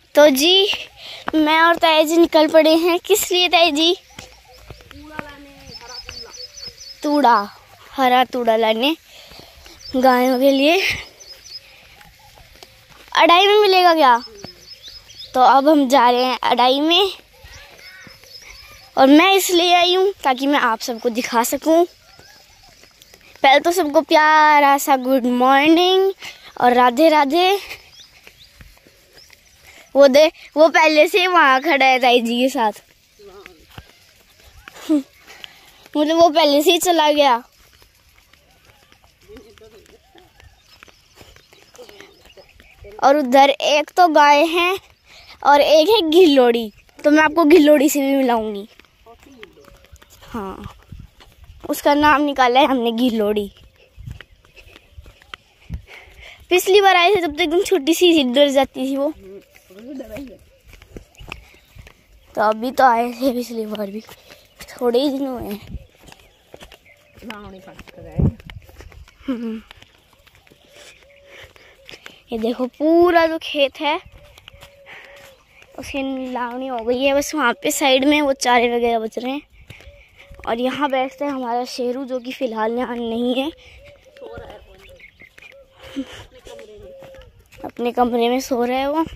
तो जी मैं और ताया जी निकल पड़े हैं। किस लिए ताया जी? तूड़ा, हरा तूड़ा लाने गायों के लिए। अढ़ाई में मिलेगा क्या? तो अब हम जा रहे हैं अढ़ाई में, और मैं इसलिए आई हूँ ताकि मैं आप सबको दिखा सकूं। पहले तो सबको प्यारा सा गुड मॉर्निंग और राधे राधे। वो पहले से वहाँ खड़ा है ताई जी के साथ। मतलब वो पहले से ही चला गया। और उधर एक तो गाय है और एक है घिल्लोड़ी, तो मैं आपको घिल्लोड़ी से भी मिलाऊंगी। हाँ, उसका नाम निकाला है हमने घिल्लोड़ी। पिछली बार आए थे तब तो एकदम छोटी सी डर जाती थी वो। तो अभी तो आए थे पिछली बार भी, थोड़े ही दिन हुए हैं। ये देखो पूरा जो खेत है उसकी लावनी हो गई है, बस वहाँ पे साइड में वो चारे वगैरह बच रहे हैं। और यहाँ बैठते हैं हमारा शेरू, जो कि फिलहाल यहाँ नहीं है, अपने कमरे में सो रहा है वो।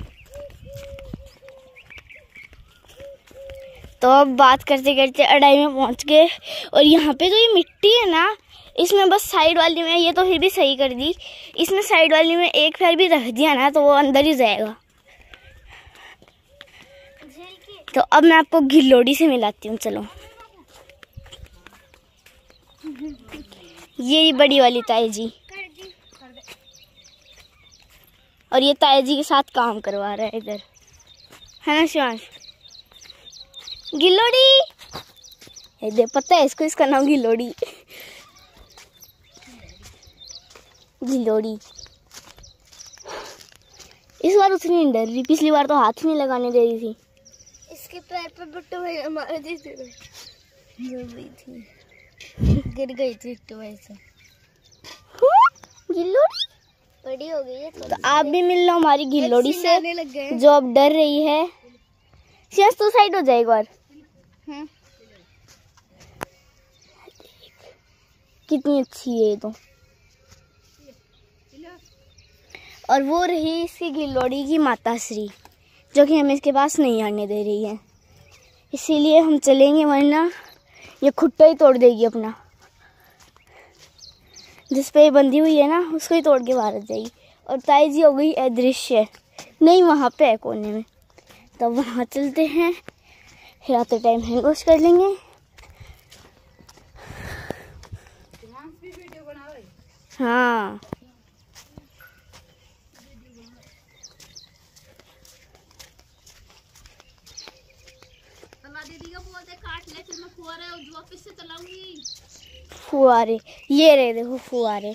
तो अब बात करते करते अढ़ाई में पहुँच गए। और यहाँ पे जो ये मिट्टी है ना, इसमें बस साइड वाली में, ये तो फिर भी सही कर दी, इसमें साइड वाली में एक पैर भी रख दिया ना तो वो अंदर ही जाएगा। तो अब मैं आपको घिल्लोड़ी से मिलाती हूँ, चलो। ये बड़ी वाली ताई जी, और ये ताई जी के साथ काम करवा रहा है इधर, है ना शिवांश? घिल्लोड़ी, ये दे, पता है इसको, इसका नाम घिल्लोड़ी। घिल्लोड़ी इस बार उतनी नहीं डर रही, पिछली बार तो हाथ नहीं लगाने दे रही थी। इसके पैर पे बुट्टू भाई मार दी थी, गिर गई थी तो वैसे। घिल्लोड़ी बड़ी हो गई है तो आप भी मिल लो हमारी घिल्लोड़ी से, जो अब डर रही है। सियास तो साइड हो जाए एक बार। कितनी अच्छी है ये तो। और वो रही इसकी घिल्लोड़ी की माताश्री, जो कि हमें इसके पास नहीं आने दे रही है, इसीलिए हम चलेंगे, वरना ये खुट्टा ही तोड़ देगी अपना। जिस पे ये बंधी हुई है ना, उसको ही तोड़ के बाहर जाएगी। और ताई जी हो गई अदृश्य, नहीं वहाँ पे है कोने में। तो वहाँ चलते हैं, फिर आते टाइम हैंड वॉश कर लेंगे। हाँ, फुआरे ये रहे, देखो फुआरे,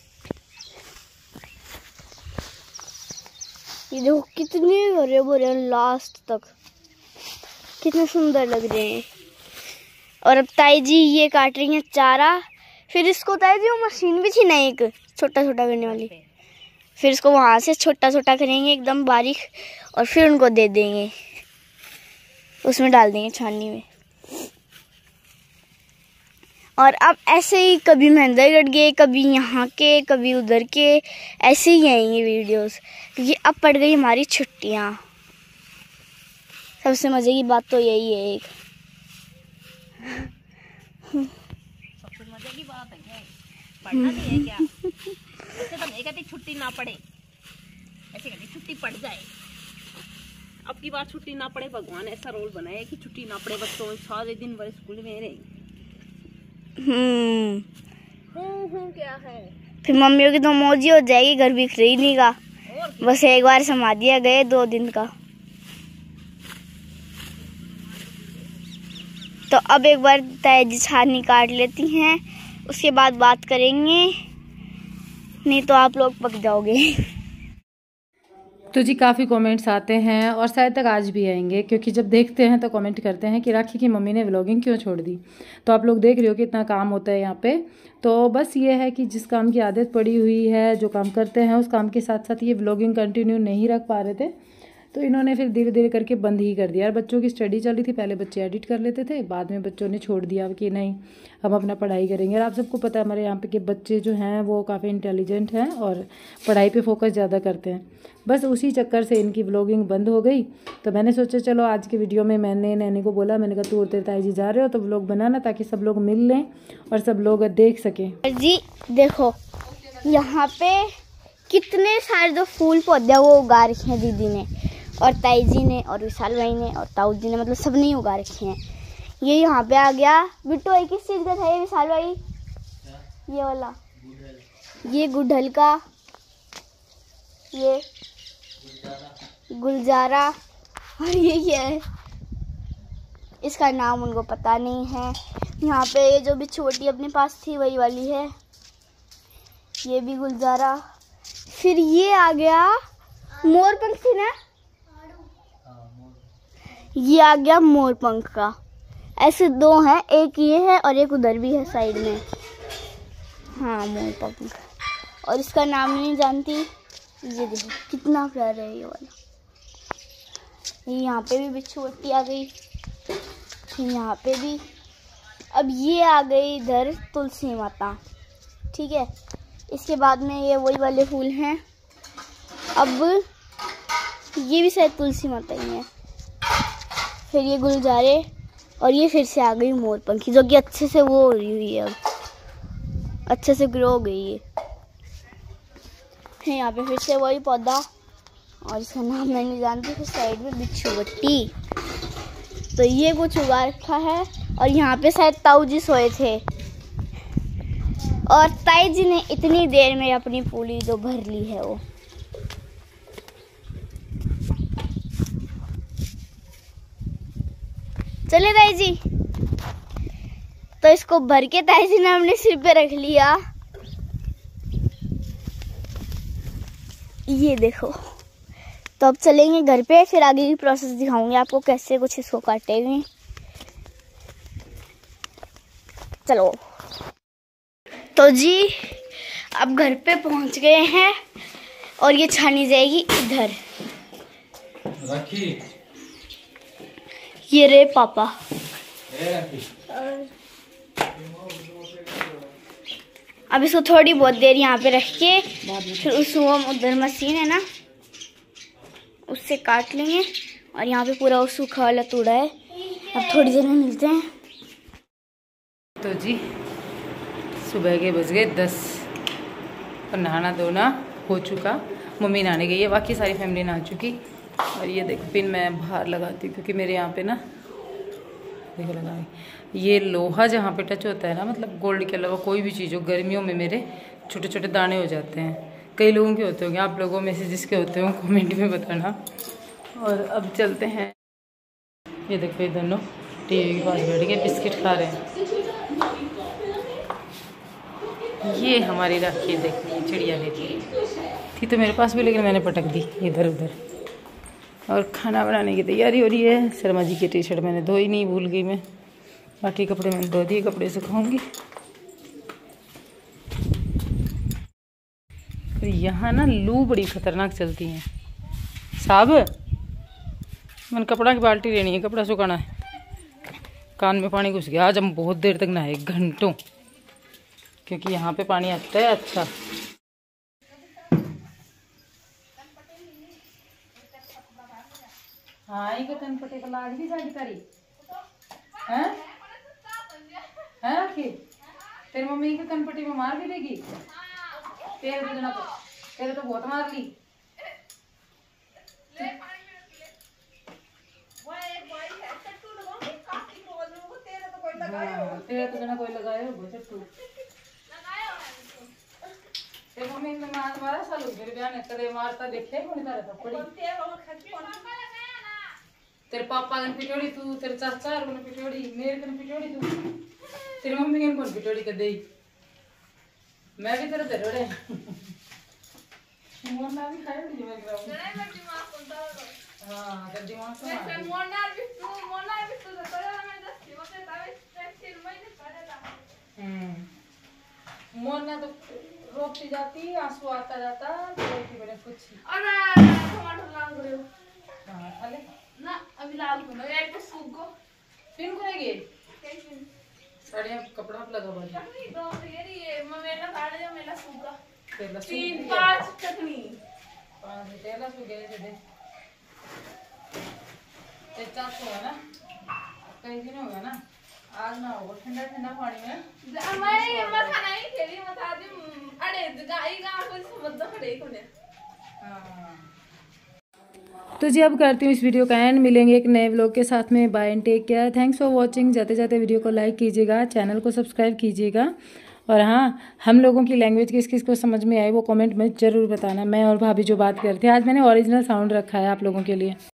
ये देखो कितने हरे भरे लास्ट तक, कितने सुंदर लग रहे हैं। और अब ताई जी ये काट रही हैं चारा। फिर इसको ताई जी वो मशीन भी थी ना एक छोटा छोटा करने वाली, फिर इसको वहाँ से छोटा छोटा करेंगे एकदम बारीक, और फिर उनको दे देंगे, उसमें डाल देंगे छाननी में। और अब ऐसे ही कभी महेंद्रगढ़ के, कभी यहाँ के, कभी उधर के, ऐसे ही आएंगे वीडियोस, क्योंकि अब पड़ गई हमारी छुट्टियाँ। सबसे मज़े की बात तो यही है एक। सबसे मजे की बात है पढ़ना नहीं है क्या? ऐसे तो नहीं कहती छुट्टी ना पड़े, ऐसे कहती छुट्टी पड़ जाए। अब की बार छुट्टी ना पड़े, भगवान ऐसा रोल बनाए कि छुट्टी ना पड़े, बच्चों सारे दिन भर स्कूल में रहे। क्या है, फिर मम्मियों की तो मौजी हो जाएगी, घर भी खरीदने का। बस एक बार समा दिया गए 2 दिन का। तो अब एक बार ताई जी छाननी काट लेती हैं, उसके बाद बात करेंगे, नहीं तो आप लोग पक जाओगे। तो जी काफ़ी कमेंट्स आते हैं और शायद तक आज भी आएंगे, क्योंकि जब देखते हैं तो कमेंट करते हैं कि राखी की मम्मी ने व्लॉगिंग क्यों छोड़ दी। तो आप लोग देख रहे हो कि इतना काम होता है यहाँ पे। तो बस ये है कि जिस काम की आदत पड़ी हुई है, जो काम करते हैं, उस काम के साथ साथ ये व्लॉगिंग कंटिन्यू नहीं रख पा रहे थे। तो इन्होंने फिर धीरे धीरे करके बंद ही कर दिया। और बच्चों की स्टडी चल रही थी, पहले बच्चे एडिट कर लेते थे, बाद में बच्चों ने छोड़ दिया कि नहीं हम अपना पढ़ाई करेंगे। और आप सबको पता है हमारे यहाँ पे के बच्चे जो हैं वो काफ़ी इंटेलिजेंट हैं और पढ़ाई पे फोकस ज़्यादा करते हैं। बस उसी चक्कर से इनकी व्लॉगिंग बंद हो गई। तो मैंने सोचा चलो आज की वीडियो में मैंने नैनी को बोला, मैंने कहा तू और तेरे ताई जी जा रहे हो तो व्लॉग बनाना ताकि सब लोग मिल लें और सब लोग देख सकें। जी देखो यहाँ पे कितने सारे जो फूल पौधे वो उगा रखे हैं दीदी ने और ताई जी ने और विशाल भाई ने और ताऊ जी ने, मतलब सब ने उगा रखे हैं। ये यहाँ पे आ गया बिट्टू, ये किस चीज़ का था ये विशाल भाई? ये वाला, ये गुड़हल का, ये गुलजारा, और ये क्या है इसका नाम उनको पता नहीं है। यहाँ पे ये जो भी छोटी अपने पास थी वही वाली है, ये भी गुलजारा। फिर ये आ गया मोरपंख थी ना, ये आ गया मोरपंख का। ऐसे दो हैं, एक ये है और एक उधर भी है साइड में। हाँ मोरपंख, और इसका नाम नहीं जानती। ये देखो कितना प्यारा है ये वाला। यहाँ पे भी बिच्छू आ गई, यहाँ पे भी। अब ये आ गई इधर तुलसी माता, ठीक है। इसके बाद में ये वही वाले फूल हैं। अब ये भी शायद तुलसी माता ही है। फिर ये गुलजारे और ये फिर से आ गई मोरपंखी जो कि अच्छे से वो हो रही हुई है, अब अच्छे से ग्रो हो गई है। यहाँ पे फिर से वही पौधा और इसका नाम मैं नहीं जानती। फिर साइड में बिच्छूवट्टी, तो ये कुछ उगा रखा है। और यहाँ पे शायद ताऊ जी सोए थे और ताई जी ने इतनी देर में अपनी पूरी जो भर ली है वो। चले ताई जी, तो इसको भर के ताई जी ने अपने सिर पे रख लिया। ये देखो, तो अब चलेंगे घर पे, फिर आगे की प्रोसेस दिखाऊंगी आपको कैसे कुछ इसको काटेंगे। चलो तो जी अब घर पे पहुंच गए हैं और ये छानी जाएगी इधर। ये रे पापा, अब इसको थोड़ी बहुत देर यहाँ पे रख के फिर उसको हम उधर मशीन है ना उससे काट लेंगे। और यहाँ पे पूरा वो सूखा वाला तूड़ा है। अब थोड़ी देर में मिलते हैं। तो जी सुबह के बज गए 10 और नहाना धोना हो चुका। मम्मी नहाने गई है, बाकी सारी फैमिली नहा चुकी। और ये देखो पिन मैं बाहर लगाती हूँ क्योंकि मेरे यहाँ पे ना देखो लगा ये लोहा जहाँ पे टच होता है ना, मतलब गोल्ड के अलावा कोई भी चीज़ हो, गर्मियों में मेरे छोटे छोटे दाने हो जाते हैं। कई लोगों के होते होंगे, आप लोगों में से जिसके होते हो कमेंट में बताना। और अब चलते हैं। ये देखो ये दोनों टीवी के पास बैठ के बिस्किट खा रहे हैं। ये हमारी राखी देखिए चिड़िया लेती थी तो मेरे पास भी, लेकिन मैंने पटक दी इधर उधर। और खाना बनाने की तैयारी हो रही है। शर्मा जी की टी शर्ट मैंने धोई नहीं, भूल गई मैं। बाकी कपड़े मैंने धो दिए, कपड़े सुखाऊंगी। यहाँ ना लू बड़ी खतरनाक चलती है। साहब मैंने कपड़ा की बाल्टी लेनी है, कपड़ा सुखाना है। कान में पानी घुस गया। आज हम बहुत देर तक नहाए, घंटों, क्योंकि यहाँ पे पानी आता है अच्छा। हाँ ये कनपटे का लाग भी जागी तारी हैं हैं राखी तेरी मम्मी के कनपटी में मार भी देगी। तेरे तो बहुत मार ली। तेरे तो जना कोई लगाए हो चट्टू। तेरी मम्मी ने मारा सालू मेरे बयान करे मारता देखे कौन तारे थप्पड़ी। तेरे पापा ने पिटोड़ी तू, तेरे चाचा ने पिटोड़ी, मेरे कन पिटोड़ी तू, तेरी मम्मी ने कौन पिटोड़ी कर दी। मैं भी तेरे दरोड़े मोरना भी खाए नहीं मैं ग्राउंड हां तेरे दिमाग से मैं मोरना भी तू तो मैं दस मते तावे सिर में नहीं पड़ेगा। मोरना तो रोती जाती, आंसू आता जाता, तो की बने कुछ। अरे टमाटर लांग रहे हो। जाएगी साड़ियाँ कपड़ा आप लगा हुआ तेला सूखे होगा ना कई दिन होगा ना आज ना होगा ठंडा ठंडा पानी में तो जी अब करती हूँ इस वीडियो का एंड। मिलेंगे एक नए व्लॉग के साथ में। Bye and take care. Thanks for watching. जाते जाते वीडियो को लाइक कीजिएगा, चैनल को सब्सक्राइब कीजिएगा और हाँ, हम लोगों की लैंग्वेज किस किस को समझ में आई वो कमेंट में ज़रूर बताना। मैं और भाभी जो बात करते हैं, आज मैंने ओरिजिनल साउंड रखा है आप लोगों के लिए।